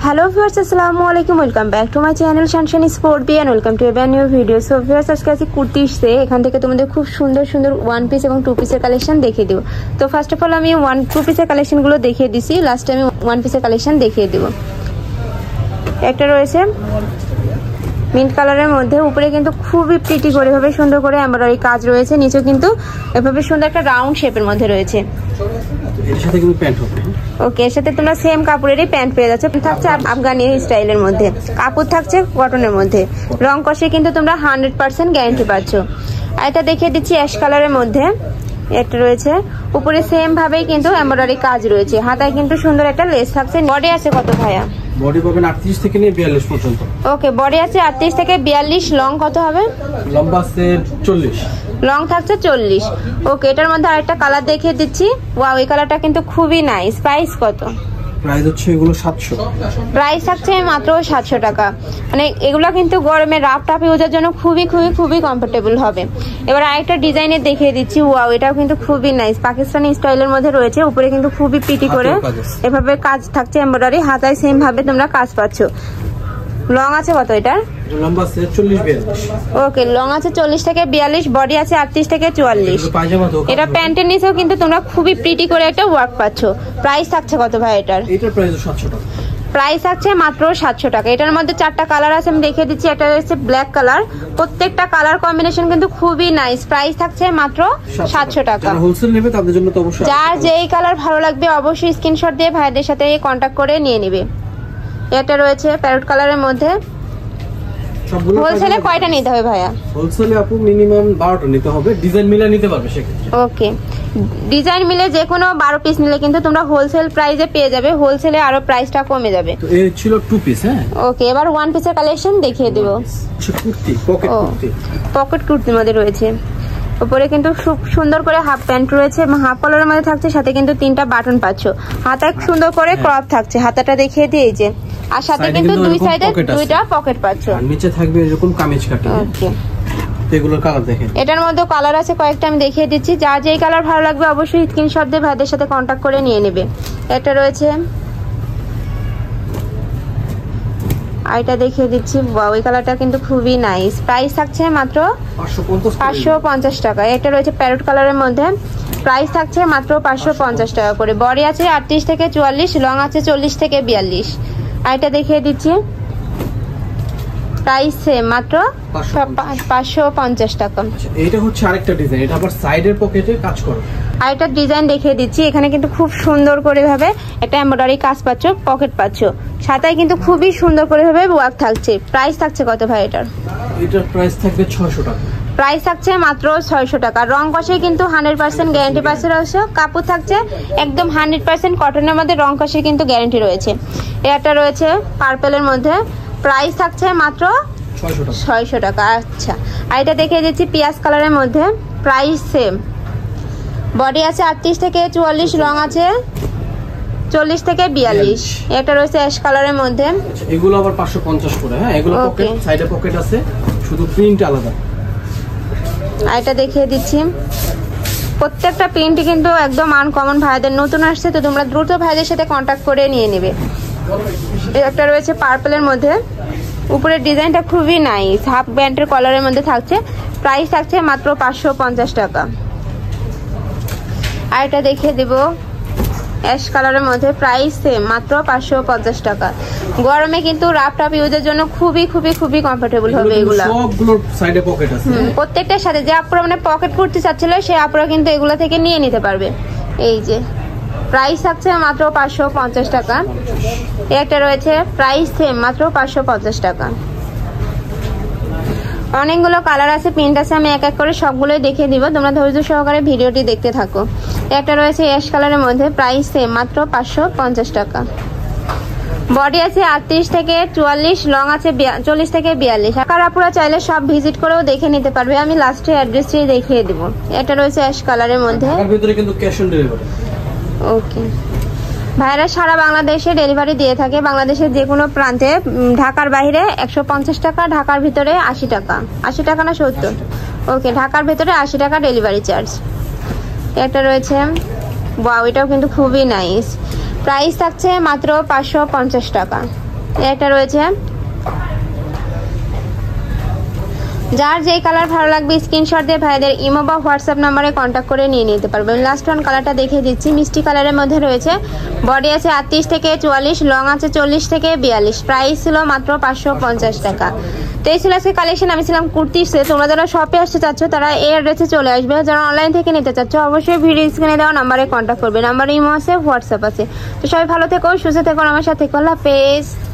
Hello viewers, अस्सलामु अलैकुम, welcome back to my channel Shanshani sport B and welcome to a brand new video. So viewers, আজকে আসি কুর্তি সে এখান থেকে তোমাদের খুব সুন্দর সুন্দর ওয়ান পিস এবং টু পিসের কালেকশন দেখিয়ে দেব। তো ফার্স্ট অফ অল আমি টু পিসের কালেকশনগুলো দেখিয়ে দিছি, লাস্টে আমি ওয়ান পিসের কালেকশন দেখিয়ে দেব। একটা রয়েছে মিন্ট কালারের মধ্যে, উপরে কিন্তু খুবই প্রিটি করে ভাবে সুন্দর করে এমব্রয়ডারি কাজ রয়েছে, নিচে কিন্তু এভাবে সুন্দর একটা রাউন্ড শেপের মধ্যে রয়েছে। এর সাথে কিন্তু প্যান্ট হবে। ওকে, এর সাথে তোমরা সেম কাপড়েরই প্যান্ট পেয়ে যাচ্ছ। থাকছে আফগানি স্টাইলের মধ্যে, কাপড় থাকছে কটনের মধ্যে, রং কষে কিন্তু তোমরা 100% গ্যারান্টি পাচ্ছ। আর এটা দেখিয়ে দিচ্ছি অ্যাশ কালারের মধ্যে, একটা রয়েছে উপরে সেম ভাবেই কিন্তু এমব্রয়ডারি কাজ রয়েছে, হাতায় কিন্তু সুন্দর একটা লেস থাকছে। বডি আছে কত ভাইয়া? বডি পাবেন 38 থেকে নিয়ে 42 পর্যন্ত। ওকে, বডি আছে 38 থেকে 42, লং কত হবে? লম্বা আছে 40, লং থাকছে 40। ওকে, এটার মধ্যে আরেকটা কালার দেখিয়ে দিচ্ছি। ওয়াও, এই কালারটা কিন্তু খুবই নাইস। প্রাইস কত? প্রাইস হচ্ছে এগুলো 700। প্রাইস থাকছে মাত্র 700 টাকা। মানে এগুলো কিন্তু গরমে রাফ টাফ ইউজের জন্য খুবই খুবই খুবই কমফোর্টেবল হবে। এবার আরেকটা ডিজাইনের দেখিয়ে দিচ্ছি। ওয়াও, এটাও কিন্তু খুবই নাইস, পাকিস্তানি স্টাইলের মধ্যে রয়েছে। উপরে কিন্তু খুবই পিটি করে এভাবে কাজ থাকছে এমব্রয়ডারি, হাতায় সেম ভাবে তোমরা কাজ পাচ্ছ। লং আছে কত এটার? লম্বা আছে 40-42। ওকে, লং আছে 40 থেকে 42, বডি আছে 38 থেকে 44। এটা প্যান্টের নিচেও কিন্তু তোমরা খুবই প্রিটি করে একটা ওয়ার্ক পাচ্ছ। প্রাইস থাকছে কত ভাই এটার? এটার প্রাইস 700 টাকা। প্রাইস থাকছে মাত্র 700 টাকা। এটার মধ্যে 4টা কালার আছে, আমি দেখিয়ে দিচ্ছি। একটা হচ্ছে ব্ল্যাক কালার, প্রত্যেকটা কালার কম্বিনেশন কিন্তু খুবই নাইস। প্রাইস থাকছে মাত্র 700 টাকা। যারা হোলসেল নেবে তাদের জন্য তো অবশ্যই, যার যেই কালার ভালো লাগবে অবশ্যই স্ক্রিনশট দিয়ে ভাইদের সাথে কন্টাক্ট করে নিয়ে নেবে। এটা রয়েছে প্যারট কালারের মধ্যে। হোলসেলে কয়টা নিতে হবে ভাইয়া? হোলসেলে আপু মিনিমাম 12টা নিতে হবে, ডিজাইন মিলে নিতে পারবে সেক্ষেত্রে। ওকে, ডিজাইন মিলে যে কোনো 12 পিস নিলে কিন্তু তোমরা হোলসেল প্রাইসে পেয়ে যাবে, হোলসেলে আরো প্রাইসটা কমে যাবে। তো এই ছিল টু পিস। হ্যাঁ, ওকে, এবার ওয়ান পিসের কালেকশন দেখিয়ে দেব। কুর্তি, পকেট কুর্তি, পকেট কুর্তির মধ্যে রয়েছে। উপরে কিন্তু খুব সুন্দর করে হাফ প্যান্ট রয়েছে, হাফ কলারের মধ্যে থাকছে, সাথে কিন্তু 3টা বাটন পাচ্ছ। হাতায় সুন্দর করে ক্রপ থাকছে, হাতাটা দেখিয়ে দিয়ে এই যে, আর সাথে কিন্তু দুই সাইডে 2টা পকেট পাচ্ছ। আর নিচে থাকবে এরকম কামিজ কাটিং। ওকে, এগুলোর কালার দেখেন। এটার মধ্যে কালার আছে কয়েকটা, আমি দেখিয়ে দিচ্ছি। যার যেই কালার ভালো লাগবে অবশ্যই স্ক্রিনশট দিয়ে ভাইদের সাথে কন্টাক্ট করে নিয়ে নেবে। এটা রয়েছে, আর এটা দেখিয়ে দিচ্ছি। ওই কালারটা কিন্তু খুবই নাইস। প্রাইস থাকছে মাত্র 550 টাকা। এটা রয়েছে প্যারট কালারের মধ্যে, প্রাইস থাকছে মাত্র 550 টাকা করে। বডি আছে 38 থেকে 44, লং আছে 40 থেকে 42। আর এটা দেখিয়ে দিচ্ছি, প্রাইস মাত্র 550 টাকা। এটা হচ্ছে আরেকটা ডিজাইন, এটা আবার সাইডের পকেটে কাজ করে। আরেকটা ডিজাইন দেখিয়ে দিচ্ছি। এখানে কিন্তু খুব সুন্দর করে ভাবে একটা এমব্রয়ডারি কাজ পাচ্ছ, পকেট পাচ্ছ, সাথে কিন্তু খুবই সুন্দর করে ভাবে ওয়ার্ক থাকছে। প্রাইস থাকছে কত ভাই এটার? এটার প্রাইস থাকবে 600 টাকা। প্রাইস থাকছে মাত্র 600 টাকা। রং কষে কিন্তু 100% গ্যারান্টি পাচ্ছে রয়েছে। কাপড় থাকছে একদম 100% কটনের মধ্যে, রং কষে কিন্তু গ্যারান্টি রয়েছে। এটা রয়েছে পার্পেলের মধ্যে, প্রাইস থাকছে মাত্র 600 টাকা। আচ্ছা, আর এটা দেখিয়ে দিচ্ছি পিয়াজ কালারের মধ্যে, প্রাইস সেম। বডি আছে 38 থেকে 44, লং আছে 40 থেকে 42। এটা রয়েছে অ্যাশ কালারের মধ্যে। এগুলো আবার 550 করে। হ্যাঁ, এগুলো পকেট, সাইডে পকেট আছে, শুধু প্রিন্ট আলাদা। আর এটা দেখিয়ে দিচ্ছি, প্রত্যেকটা প্রিন্ট কিন্তু একদম আনকমন। ভাইদের নতুন আসছে তো তোমরা দ্রুত ভাইদের সাথে কন্টাক্ট করে নিয়ে নেবে। একটা রয়েছে পার্পলের মধ্যে, উপরের ডিজাইনটা খুবই নাইস, হাফ ব্যান্ডের কলারের মধ্যে থাকছে। প্রাইস থাকছে মাত্র 550 টাকা। আর এটা দেখিয়ে দেব অ্যাশ কালারের মধ্যে, প্রাইস সেম মাত্র 550 টাকা। গরমে কিন্তু রাফ টাফ ইউজের জন্য খুবই খুবই খুবই কমফোর্টেবল হবে এগুলা। সবগুলোর সাইডে পকেট আছে। প্রত্যেকটার সাথে যে আপুরা মানে পকেট কুর্তি চাচ্ছিল সেই আপুরা কিন্তু এগুলা থেকে নিয়ে নিতে পারবে। এই যে প্রাইস থাকছে মাত্র 550 টাকা। একটা রয়েছে, প্রাইস সেম মাত্র 550 টাকা। অনেকগুলো কালার আছে, প্রিন্ট আছে, আমি এক এক করে সবগুলোই দেখিয়ে দিব, তোমরা ধৈর্য সহকারে ভিডিওটি দেখতে থাকো। একটা রয়েছে অ্যাশ কালারের মধ্যে, প্রাইস সেম মাত্র 550 টাকা। বডি আছে 38 থেকে 44, লং আছে 40 থেকে 42। আকার আপুরা চাইলে সব ভিজিট করেও দেখে নিতে পারবে, আমি লাস্টে অ্যাড্রেসটি দেখিয়ে দিব। এটা রয়েছে অ্যাশ কালারের মধ্যে, এর ভিতরে কিন্তু ক্যাশ অন ডেলিভারি। ওকে, ভাইরা সারা বাংলাদেশে ডেলিভারি দিয়ে থাকে, বাংলাদেশের যে কোনো প্রান্তে। ঢাকার বাইরে 150 টাকা, ঢাকার ভিতরে 80 টাকা। 80 টাকা না 70? ওকে, ঢাকার ভিতরে 80 টাকা ডেলিভারি চার্জ। এটা রয়েছে, ওয়াও, এটাও কিন্তু খুবই নাইস। প্রাইস থাকছে মাত্র 550 টাকা। একটা রয়েছে। যার যেই কালার ভালো লাগবে স্ক্রিনশট দিয়ে ভাইদের ইমো বা হোয়াটসঅ্যাপ নাম্বারে কন্ট্যাক্ট করে নিয়ে নিতে পারবেন। লাস্ট ওয়ান কালারটা দেখিয়ে দিচ্ছি, মিষ্টি কালারের মধ্যে রয়েছে। বডি আছে 38 থেকে 44, লং আছে 40 থেকে 42, প্রাইস ছিল মাত্র 550 টাকা। তো এই ছিল আজকে কালেকশন। আমি ছিলাম কুর্তিসে। তোমরা যারা শপে আসতে চাচ্ছ তারা এই অ্যাড্রেসে চলে আসবে, যারা অনলাইন থেকে নিতে চাচ্ছ অবশ্যই ভিডিও স্ক্রিনে দেওয়া নাম্বারে কন্ট্যাক্ট করবে। নাম্বারে ইমো আছে, হোয়াটসঅ্যাপ আছে। তো সবাই ভালো থেকো, সুস্থ থেকো, আমার সাথে থেকো। আল্লাহ হাফেজ।